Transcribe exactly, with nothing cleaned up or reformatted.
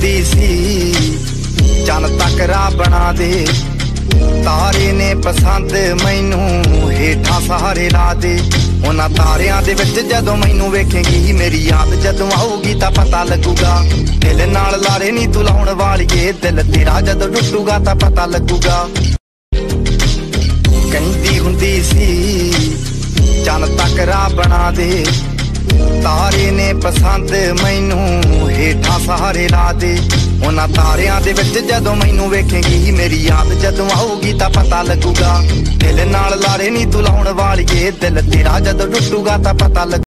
ਹੁੰਦੀ ਸੀ ਚੰਨ ਤੱਕ ਰਾਹ ਬਣਾ ਦੇ, ਤਾਰੇ ਨੇ ਪਸੰਦ ਮੈਨੂੰ ਹੇਠਾਂ ਸਹਾਰੇ ਲਾ ਦੇ। ਉਹਨਾਂ ਤਾਰਿਆਂ ਦੇ ਵਿੱਚ ਜਦੋਂ ਮੈਨੂੰ ਵੇਖੇਂਗੀ, ਮੇਰੀ ਯਾਦ ਜਦੋਂ ਆਊਗੀ ਤਾਂ ਪਤਾ ਲੱਗੂਗਾ। ਦਿਲ ਨਾਲ ਲਾਰੇ ਨੀ ਤੂੰ ਲਾਉਣ ਵਾਲੀਏ, ਦਿਲ ਤੇਰਾ ਜਦੋਂ ਟੁੱਟੂਗਾ ਤਾਂ ਪਤਾ ਲੱਗੂਗਾ। ਕਹਿੰਦੀ ਹੁੰਦੀ ਸੀ ਚੰਨ ਤੱਕ ਰਾਹ ਬਣਾ ਦੇ, ਤਾਰੇ ਨੇ ਪਸੰਦ ਮੈਨੂੰ ਹੇਠਾਂ ਸਹਾਰੇ ਲਾ ਦੇ। ਉਹਨਾਂ ਤਾਰਿਆਂ ਦੇ ਵਿੱਚ ਜਦੋਂ ਮੈਨੂੰ ਵੇਖੇਂਗੀ, ਮੇਰੀ ਯਾਦ ਜਦੋਂ ਆਊਗੀ ਤਾਂ ਪਤਾ ਲੱਗੂਗਾ। ਦਿਲ ਨਾਲ ਲਾਰੇ ਨੀ ਤੂੰ ਲਾਉਣ ਵਾਲੀਏ, ਦਿਲ ਤੇਰਾ ਜਦੋਂ ਟੁੱਟੂਗਾ ਤਾਂ ਪਤਾ ਲੱਗੂਗਾ।